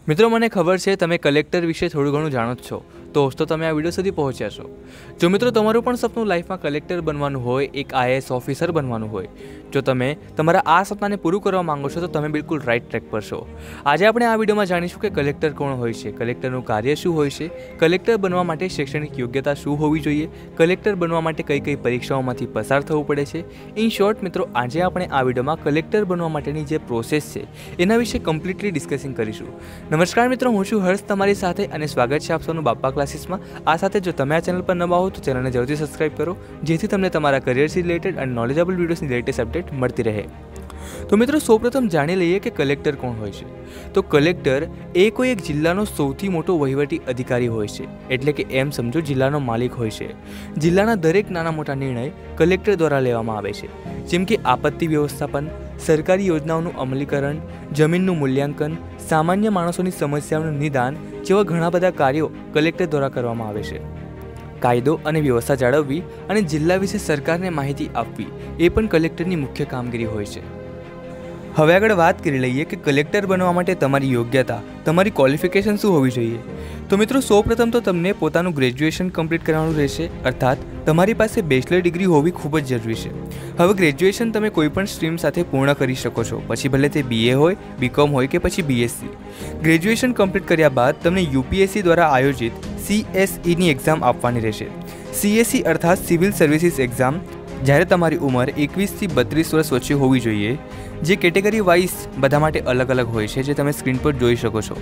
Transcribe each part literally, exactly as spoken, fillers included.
મિત્રો મને ખબર છે તમે કલેક્ટર વિશે થોડું ઘણું જાણો જ છો, તો તો તમે આ વિડીયો સુધી પહોંચ્યા છો। જો મિત્રો તમારું પણ સપનું લાઈફમાં કલેક્ટર બનવાનું હોય, એક આઈએએસ ઓફિસર બનવાનું હોય, જો તમે તમારા આ સપનાને પૂરું કરવા માંગો છો તો તમે બિલકુલ રાઈટ ટ્રેક પર છો। આજે આપણે આ વિડીયોમાં જાણીશું કે કલેક્ટર કોણ હોય છે, કલેક્ટરનું કાર્ય શું હોય છે, કલેક્ટર બનવા માટે શૈક્ષણિક યોગ્યતા શું હોવી જોઈએ, કલેક્ટર બનવા માટે કઈ કઈ પરીક્ષાઓમાંથી પસાર થવું પડે છે। ઇન શોર્ટ મિત્રો, આજે આપણે આ વિડીયોમાં કલેક્ટર બનવા માટેની જે પ્રોસેસ છે એના વિશે કમ્પ્લીટલી ડિસ્કસિંગ કરીશું। નમસ્કાર મિત્રો, હું છું હર્ષ તમારી સાથે અને સ્વાગત છે આપ સૌનું બાપા ક્લાસીસમાં। આ સાથે જો તમે આ ચેનલ પર નવા હો તો ચેનલને જરૂરથી સબસ્ક્રાઇબ કરો, જેથી તમને તમારા કરિયરથી રિલેટેડ અને નોલેજેબલ વિડીયોઝની લેટેસ્ટ અપડેટ મળતી રહે। તો મિત્રો સૌપ્રથમ જાણી લઈએ કે કલેક્ટર કોણ હોય છે। તો કલેક્ટર એ કોઈ એક જિલ્લાનો સૌથી મોટો વહીવટી અધિકારી હોય છે, એટલે કે એમ સમજો જિલ્લાનો માલિક હોય છે। જિલ્લાના દરેક નાના મોટા નિર્ણય કલેક્ટર દ્વારા લેવામાં આવે છે, જેમ કે આપત્તિ વ્યવસ્થાપન, સરકારી યોજનાઓનું અમલીકરણ, જમીનનું મૂલ્યાંકન, સામાન્ય માણસોની સમસ્યાઓનું નિદાન જેવા ઘણા બધા કાર્યો કલેક્ટર દ્વારા કરવામાં આવે છે। કાયદો અને વ્યવસ્થા જાળવવી અને જિલ્લા વિશે સરકારને માહિતી આપવી એ પણ કલેક્ટરની મુખ્ય કામગીરી હોય છે। હવે આગળ વાત કરી લઈએ કે કલેક્ટર બનવા માટે તમારી યોગ્યતા, તમારી ક્વોલિફિકેશન શું હોવી જોઈએ। તો મિત્રો સૌપ્રથમ તો તમને પોતાનું ગ્રેજ્યુએશન કમ્પ્લીટ કરવાનું રહેશે, અર્થાત તમારી પાસે બેચલર ડિગ્રી હોવી ખૂબ જ જરૂરી છે। હવે ગ્રેજ્યુએશન તમે કોઈ પણ સ્ટ્રીમ સાથે પૂર્ણ કરી શકો છો, પછી ભલે તે બીએ હોય, બીકોમ હોય કે પછી બીએસસી। ગ્રેજ્યુએશન કમ્પ્લીટ કર્યા બાદ તમને યુપીએસસી દ્વારા આયોજિત સીએસઈની એક્ઝામ આપવાની રહેશે। સીએસઈ અર્થાત સિવિલ સર્વિસીસ એક્ઝામ, જ્યારે તમારી ઉંમર એકવીસથી બત્રીસ વર્ષ વચ્ચે હોવી જોઈએ, જે કેટેગરી વાઇઝ બધા માટે અલગ અલગ હોય છે, જે તમે સ્ક્રીન પર જોઈ શકો છો।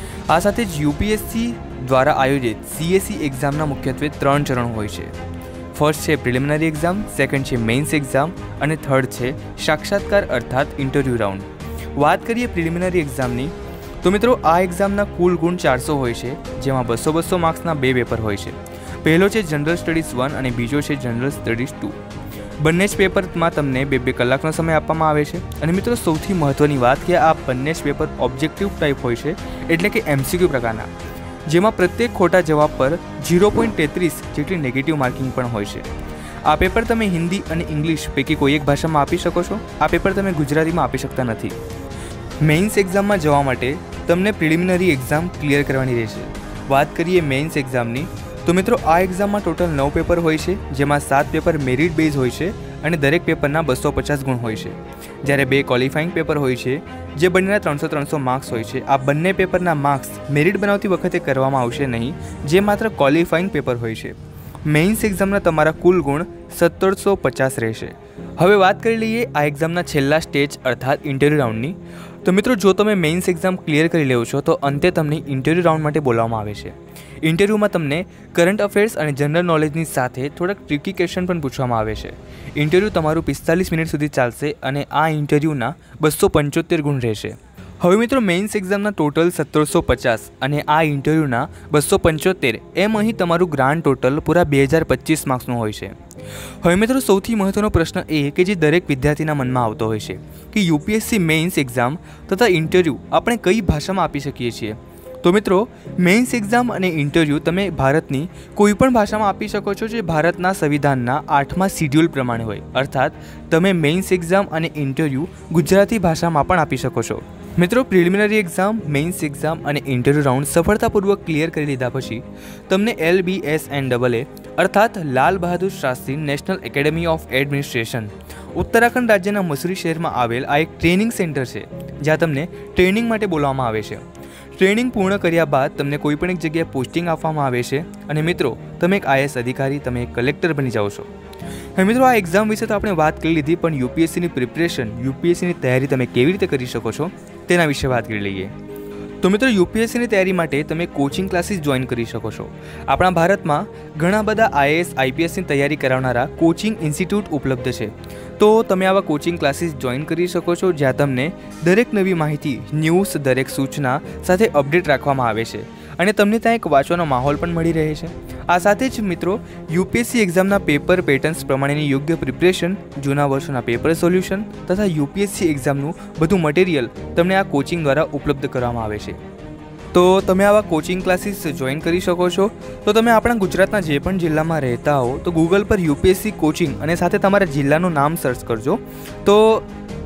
આ સાથે જ યુપીએસસી દ્વારા આયોજિત સીએસઈ એક્ઝામના મુખ્યત્વે ત્રણ ચરણ હોય છે। ફર્સ્ટ છે પ્રિલિમિનરી એક્ઝામ, સેકન્ડ છે મેઇન્સ એક્ઝામ અને થર્ડ છે સાક્ષાત્કાર અર્થાત ઇન્ટરવ્યૂ રાઉન્ડ। વાત કરીએ પ્રિલિમિનરી એક્ઝામની, તો મિત્રો આ એક્ઝામના કુલ ગુણ ચારસો હોય છે, જેમાં બસો બસો માર્ક્સના બે પેપર હોય છે। પહેલો છે જનરલ સ્ટડીઝ વન અને બીજો છે જનરલ સ્ટડીઝ ટુ। બંને જ પેપરમાં તમને બે બે કલાકનો સમય આપવામાં આવે છે। અને મિત્રો સૌથી મહત્ત્વની વાત કે આ બંને જ પેપર ઓબ્જેક્ટિવ ટાઈપ હોય છે, એટલે કે એમસીક્યુ પ્રકારના, જેમાં પ્રત્યેક ખોટા જવાબ પર ઝીરો પોઈન્ટ તેત્રીસ જેટલી નેગેટિવ માર્કિંગ પણ હોય છે। આ પેપર તમે હિન્દી અને ઇંગ્લિશ પૈકી કોઈ એક ભાષામાં આપી શકો છો, આ પેપર તમે ગુજરાતીમાં આપી શકતા નથી। મેઇન્સ એક્ઝામમાં જવા માટે તમને પ્રિલિમિનરી એક્ઝામ ક્લિયર કરવાની રહેશે। વાત કરીએ મેઇન્સ એક્ઝામની, તો મિત્રો આ એક્ઝામમાં ટોટલ નવ પેપર હોય છે, જેમાં સાત પેપર મેરિટ બેઝ હોય છે અને દરેક પેપરના બસો પચાસ ગુણ હોય છે, જ્યારે બે ક્વોલિફાઇંગ પેપર હોય છે, જે બંનેના ત્રણસો ત્રણસો માર્ક્સ હોય છે। આ બંને પેપરના માર્ક્સ મેરિટ બનાવતી વખતે કરવામાં આવશે નહીં, જે માત્ર ક્વોલિફાઇંગ પેપર હોય છે। મેઇન્સ એક્ઝામના તમારા કુલ ગુણ સત્તરસો પચાસ રહેશે। હવે વાત કરી લઈએ આ એક્ઝામના છેલ્લા સ્ટેજ અર્થાત ઇન્ટરવ્યૂ રાઉન્ડની। તો મિત્રો જો તમે મેઇન્સ એક્ઝામ ક્લિયર કરી લેવો છો તો અંતે તમને ઇન્ટરવ્યૂ રાઉન્ડ માટે બોલાવવામાં આવે છે। ઇન્ટરવ્યૂમાં તમને કરંટ અફેર્સ અને જનરલ નોલેજની સાથે થોડાક ટ્રિકી ક્વેશ્ચન પણ પૂછવામાં આવે છે। ઇન્ટરવ્યૂ તમારું પિસ્તાલીસ મિનિટ સુધી ચાલશે અને આ ઇન્ટરવ્યૂના બસો પંચોતેર ગુણ રહેશે। હવે મિત્રો મેઇન્સ એક્ઝામના ટોટલ સત્તરસો પચાસ અને આ ઇન્ટરવ્યૂના બસો પંચોતેર, એમ અહીં તમારું ગ્રાન્ડ ટોટલ પૂરા બે હજાર પચીસ માર્ક્સનું હોય છે। હવે મિત્રો સૌથી મહત્ત્વનો પ્રશ્ન એ કે જે દરેક વિદ્યાર્થીના મનમાં આવતો હોય છે કે યુપીએસસી મેઇન્સ એક્ઝામ તથા ઇન્ટરવ્યૂ આપણે કઈ ભાષામાં આપી શકીએ છીએ। તો મિત્રો મેઇન્સ એક્ઝામ અને ઇન્ટરવ્યૂ તમે ભારતની કોઈ પણ ભાષામાં આપી શકો છો, જે ભારતના સંવિધાનના આઠમા શિડ્યુલ પ્રમાણે હોય, અર્થાત તમે મેઇન્સ એક્ઝામ અને ઇન્ટરવ્યૂ ગુજરાતી ભાષામાં પણ આપી શકો છો। મિત્રો પ્રિલિમિનરી એક્ઝામ, મેઇન્સ એક્ઝામ અને ઇન્ટરવ્યૂ રાઉન્ડ સફળતાપૂર્વક ક્લિયર કરી લીધા પછી તમને L B S N double A અર્થાત Lal Bahadur Shastri national academy of administration, Uttarakhand રાજ્યના મસૂરી શહેરમાં આવેલ આ એક ટ્રેનિંગ સેન્ટર છે, જ્યાં તમને ટ્રેનિંગ માટે બોલાવવામાં આવે છે। ટ્રેનિંગ પૂર્ણ કર્યા બાદ તમને કોઈ પણ એક જગ્યાએ પોસ્ટિંગ આપવામાં આવે છે અને મિત્રો તમે એક આઈએએસ અધિકારી, તમે એક કલેક્ટર બની જાઓ છો। હવે મિત્રો આ એક્ઝામ વિશે તો આપણે વાત કરી લીધી, પણ યુપીએસસીની પ્રિપરેશન, યુપીએસસીની તૈયારી તમે કેવી રીતે કરી શકો છો તેના વિશે વાત કરી લઈએ। તો મિત્રો યુપીએસસીની તૈયારી માટે તમે કોચિંગ ક્લાસીસ જોઈન કરી શકો છો। આપણા ભારતમાં ઘણા બધા આઈએએસ આઈપીએસની તૈયારી કરાવનારા કોચિંગ ઇન્સ્ટિટ્યૂટ ઉપલબ્ધ છે, તો તમે આવા કોચિંગ ક્લાસીસ જોઈન કરી શકો છો, જ્યાં તમને દરેક નવી માહિતી, ન્યૂઝ, દરેક સૂચના સાથે અપડેટ રાખવામાં આવે છે અને તમને ત્યાં એક વાંચવાનો માહોલ પણ મળી રહે છે। આ સાથે જ મિત્રો યુપીએસસી એક્ઝામના પેપર પેટર્ન્સ પ્રમાણેની યોગ્ય પ્રિપરેશન, જૂના વર્ષોના પેપર સોલ્યુશન તથા યુપીએસસી એક્ઝામનું બધું મટીરિયલ તમને આ કોચિંગ દ્વારા ઉપલબ્ધ કરવામાં આવે છે। તો તમે આવા કોચિંગ ક્લાસીસ જોઈન કરી શકો છો। તો તમે આપણા ગુજરાતના જે પણ જિલ્લામાં રહેતા હો તો ગૂગલ પર યુપીએસસી કોચિંગ અને સાથે તમારા જિલ્લાનું નામ સર્ચ કરજો, તો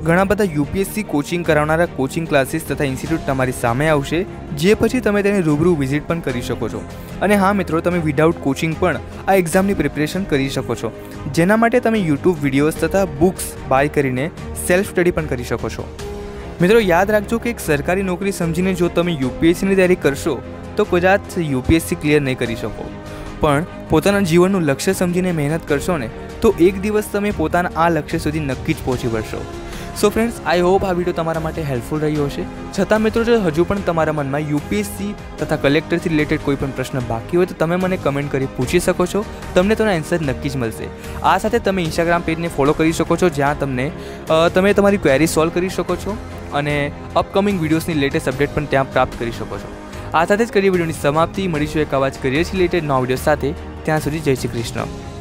ઘણા બધા યુપીએસસી કોચિંગ કરાવનારા કોચિંગ ક્લાસીસ તથા ઇન્સ્ટિટ્યૂટ તમારી સામે આવશે, જે પછી તમે તેને રૂબરૂ વિઝિટ પણ કરી શકો છો. અને હા મિત્રો, તમે વિધાઉટ કોચિંગ પણ આ એક્ઝામની પ્રિપરેશન કરી શકો છો, જેના માટે તમે યુટ્યુબ વિડીયોઝ તથા બુક્સ બાય કરીને સેલ્ફ સ્ટડી પણ કરી શકો છો. મિત્રો યાદ રાખજો કે એક સરકારી નોકરી સમજીને જો તમે યુપીએસસીની તૈયારી કરશો તો કદાચ યુપીએસસી ક્લિયર નહીં કરી શકો, પણ પોતાના જીવનનું લક્ષ્ય સમજીને મહેનત કરશો ને તો એક દિવસ તમે પોતાના આ લક્ષ્ય સુધી નક્કી જ પહોંચી વળશો. સો ફ્રેન્ડ્સ, આઈ હોપ આ વિડીયો તમારા માટે હેલ્પફુલ રહ્યો હશે. છતાં મિત્રો, જો હજુ પણ તમારા મનમાં યુપીએસસી તથા કલેક્ટરથી રિલેટેડ કોઈ પણ પ્રશ્ન બાકી હોય તો તમે મને કમેન્ટ કરી પૂછી શકો છો. તમને તેનો આન્સર નક્કી જ મળશે. આ સાથે તમે ઇન્સ્ટાગ્રામ પેજને ફોલો કરી શકો છો, જ્યાં તમને તમે તમારી ક્વેરી સોલ્વ કરી શકો છો અને અપકમિંગ વિડીયોઝની લેટેસ્ટ અપડેટ પણ ત્યાં પ્રાપ્ત કરી શકો છો. આ સાથે જ કરીએ વિડીયોની સમાપ્તિ. મળીશું એક આવા જ કરિયર્સ રિલેટેડ નવા વિડીયો સાથે. ત્યાં સુધી જય શ્રી કૃષ્ણ.